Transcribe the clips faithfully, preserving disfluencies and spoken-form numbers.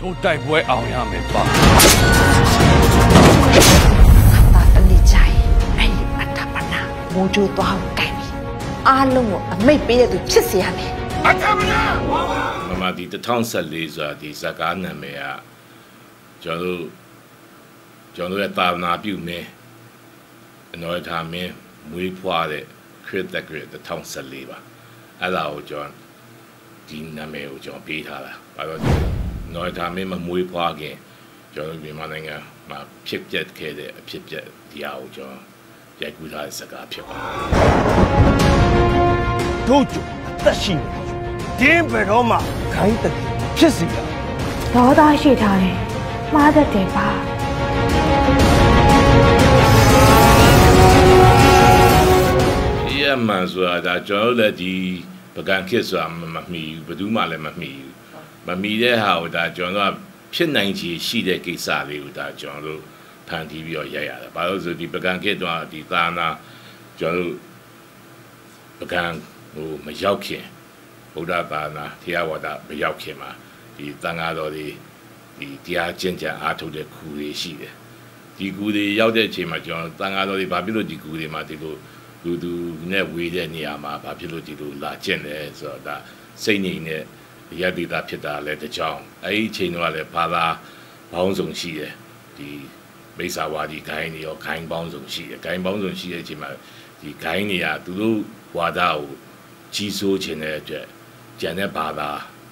都တိုက်ပွဲအောင်ရမယ်ပါတာတနေ့ချိုင်အဲ့ဒီအထပနာမိုးချိုးသွားကိုကိုင်ပြီအားလုံးကိုအမိတ်ပေးတဲ့သူဖြစ်စေရမယ်အထပနာမမဒီtwo thousand fourteenဆိုတာဒီဇကားနာမည်ကကျွန်တော်တို့ကျွန်တော်ရဲ့တာနာပြုမင်းအနော်ထားမင်းမွေးဖွားတဲ့ခရစ်တက်ကရtwo thousand fourteenပါအဲ့ဒါကိုကျွန်တော်ဒီနာမည်ကိုကျွန်တော်ပေးထားတာဘာလို့နော်ထားမင်းမမွေးဖွားခင်ကျွန်တော်မြန်မာနိုင်ငံမှာဖြစ်ပျက်ခဲ့တဲ့အဖြစ်ပျက်ဒီဟာကိုကျွန်တော်ရိုက်ကူးထားတဲ့စကားဖြစ်ပါတယ်တို့ကျအသက်ရှိနေတင်းဘယ်တော့မှခိုင်းတဲ့ဖြစ်စီတာဒေါသရှိထားတယ်မှားတတ်တယ်ပါဒီအမှန်ဆိုတာဒါကျွန်တော်လည်းဒီပကံခစ်ဆိုတာမမီဘူးဘယ်သူမှလည်းမမီဘူးမမီတဲ့ဟာကိုဒါကျွန်တော်ကဖြစ်နိုင်ချေရှိတဲ့ကိစ္စလေးကိုဒါကျွန်တော်တို့ဖန်တီးပြီးတော့ရိုက်ရတာဘာလို့ဆိုဒီပကံခစ်တော့ဒီသာနာကျွန်တော်တို့ပကံဟိုမရောက်ခင်ဗုဒ္ဓဘာသာတရားဝါဒမရောက်ခင်မှာဒီတန်ဃာတော်တွေဒီတရားကျင့်ကြံအားထုတ်တဲ့ခုတွေရှိတယ်ဒီခုတွေရောက်တဲ့အချိန်မှာကျွန်တော်တန်ဃာတော်တွေဘာဖြစ်လို့ဒီခုတွေမှာဒီလိုလူသူနဲ့ဝေးတဲ့နေရာမှာဘာဖြစ်လို့ဒီလိုလာကျင့်လဲဆိုတော့ဒါစိတ်ငြိမ်တဲ့ရတ္တိတာဖြစ်တာလည်းတစ်ကြောင်းအဲ့ဒီအချိန်တော့လည်းဘာသာပေါင်းစုံရှိတယ်ဒီမိစ္ဆာဝါဒီဂိုင်းတွေရောဂိုင်းပေါင်းစုံရှိတယ်ဂိုင်းပေါင်းစုံရှိတဲ့အချိန်မှာဒီဂိုင်းတွေကသူတို့ဝါဒကိုကြီးစိုးခြင်းတဲ့အတွက်ကျန်တဲ့ဘာသာ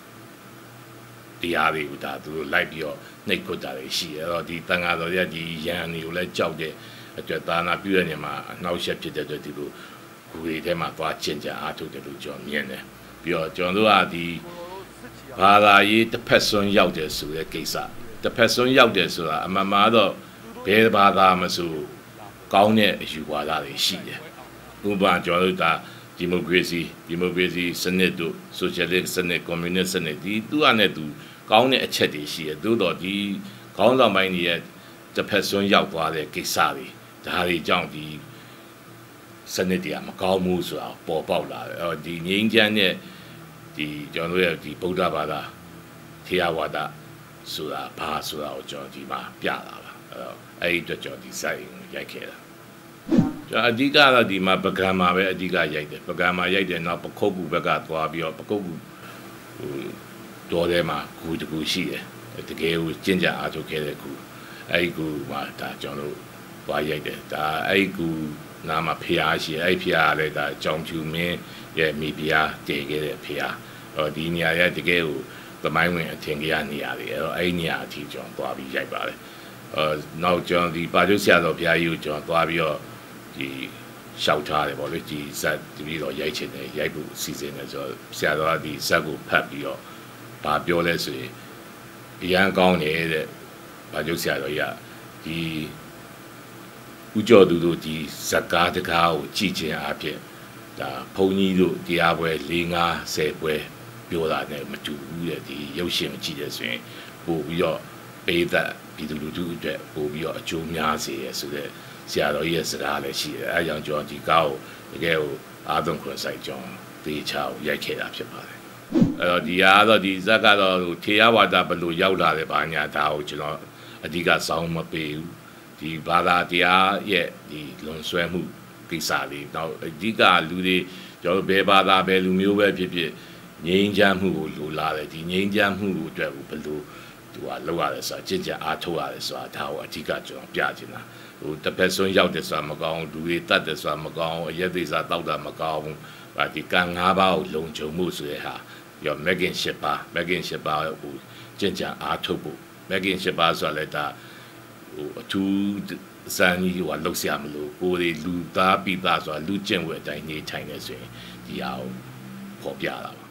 တရားတွေကိုဒါသူတို့လိုက်ပြီးတော့နှိပ်ကွပ်တာတွေရှိတယ်အဲ့တော့ဒီတန်ဃာတော်ရဒီယန်တွေကိုလည်းကြောက်တဲ့အတွက်သာနာပြုတဲ့နေရာမှာအနှောက်အယှက်ဖြစ်တဲ့အတွက်ဒီလိုဂူတွေထဲမှာသွားကျင့်ကြံအားထုတ်တယ်လို့ကျွန်တော်မြင်တယ်ပြီးတော့ကျွန်တော်တို့ကဒီဘာသာရေးတစ်ဖက်စွန်းရောက်တယ်ဆိုတဲ့ကိစ္စတစ်ဖက်စွန်းရောက်တယ်ဆိုတာအမှန်မှာတော့ဘယ်ဘာသာမဆိုကောင်းတဲ့အယူဝါဒတွေရှိတယ်ဥပမာကျွန်တော်တို့ဒါဒီမိုကရေစီဒီမိုကရေစီစနစ်တို့ဆိုရှယ်လစ်စနစ်ကွန်မြူနစ်စနစ်ဒီသူ့အနေနဲ့သူကောင်းတဲ့အချက်တွေရှိတယ်သို့တော့ဒီခေါင်းဆောင်ပိုင်းတွေရဲ့တစ်ဖက်စွန်းရောက်သွားတဲ့ကိစ္စတွေဒါတွေကြောင့်ဒီစနစ်တွေကမကောင်းဘူးဆိုတာပေါ်ပေါက်လာတယ်အော်ဒီငြိမ်းချမ်းတဲ့ဒီကျွန်တော်တို့ရဲ့ဒီဗုဒ္ဓဘာသာတရားဝါဒဆိုတာဘာဆိုတာကိုကျွန်တော်ဒီမှာပြတာပါအဲ့တော့အဲ့ဒီအတွက်ကျွန်တော်ဒီစိုက်ရိုက်ခဲ့တာကျွန်တော်အဓိကတော့ဒီမှာပကံမှာပဲအဓိကရိုက်တယ်ပကံမှာရိုက်တယ်နောက်ပခုတ်ကူဘက်ကသွားပြီးတော့ပခုတ်ကူဟိုတော်ထဲမှာဂူတကူရှိတယ်တကယ်ကိုကျင့်ကြံအားထုတ်ခဲ့တဲ့ဂူအဲ့ဒီဂူမှာဒါကျွန်တော်တို့သွားရိုက်တယ်ဒါအဲ့ဒီဂူနာမှာဖျားရှိအဲ့ဖျားလည်းဒါကြောင်ဖြူမင်းရဲ့မိဖုရားတည်ခဲ့တဲ့ဖျားဟောဒီနေရာရဲ့တကယ်ကိုသမိုင်းဝင်အထင်ကြီးနေရာတွေအဲ့တော့အဲ့ဒီနေရာအထိကျွန်တော်သွားပြီးရိုက်ပါတယ်အော်နောက်ကျွန်တော်ဒီပါကျုပ်ဆရာတော်ဘုရားကြီးကိုကျွန်တော်သွားပြီးတော့ဒီရှောက်ထားတယ်ပေါ့လေဒီဇက်ဒီပြီးတော့ရိုက်ချင်တယ်ရိုက်ဖို့စီစဉ်တယ်ဆိုတော့ဆရာတော်ကဒီဇက်ကိုဖတ်ပြီးတော့ဘာပြောလဲဆိုရင်အရန်ကောင်းနေတဲ့ပါကျုပ်ဆရာတော်ကြီးကဒီဦးကျော်သူတို့ဒီဇက်ကားတကားကိုကြည်ခြင်းအဖြစ်ဒါဘုန်းကြီးတို့တရားပွဲ၄၅ဆယ်ပွဲပြောတာနဲ့မတူဘူးတဲ့ဒီရုပ်ရှင်ကြည့်တယ်ဆိုရင်ပို့ပြီးတော့ပေးသက်ပြည်သူလူထုအတွက်ပို့ပြီးတော့အကျိုးများစေရဆိုတဲ့ဆရာတော်ကြီးရဲ့စကားလည်းရှိတယ်အဲကြောင့်ကျွန်တော်ဒီကားကိုတကယ်ကိုအားသုံးခွင့်ဆိုင်ကြောင်းသေချာကိုရိုက်ခဲ့တာဖြစ်ပါတယ်အဲ့တော့ဒီဟာတော့ဒီဇက်ကတော့ထေရဝါဒဘယ်လိုရောက်လာလဲဘာညာဒါကိုကျွန်တော်အဓိကစောင်းမပေးဘူးဒီဘာသာတရားရဲ့ဒီလွန်ဆွဲမှုကိစ္စလေးတော့အဓိကလူတွေကျွန်တော်ဘယ်ဘာသာဘယ်လူမျိုးပဲဖြစ်ဖြစ်ငြိမ်းချမ်းမှုကိုလိုလားတယ်ဒီငြိမ်းချမ်းမှုကိုအတွက်ကိုဘယ်လိုသူကလောက်ရတယ်ဆိုတာကြင်ကြအားထုတ်ရတယ်ဆိုတာဒါကိုအဓိကကျွန်တော်ပြချင်တာဟိုတစ်ဖက်စွန်းရောက်တယ်ဆိုတာမကောင်းလူတွေတတ်တယ်ဆိုတာမကောင်းအရက်သေးစားတောက်တာမကောင်းဟာဒီကံ၅ပါးကိုလုံခြုံမှုဆိုတဲ့ဟာရောမက်ကင်၈ပါးမက်ကင်၈ပါးကိုကြင်ကြအားထုတ်ဖို့မက်ကင်၈ပါးဆိုတာလည်းဒါဟိုအထူးစံကြီးဟိုကလှုပ်ရှားမလို့ကိုယ်တွေလူသားပိသားဆိုတာလူကျင့်ဝတ်အတိုင်းနေထိုင်နေဆိုရင်ဒီဟာကိုပေါ်ပြတာပါ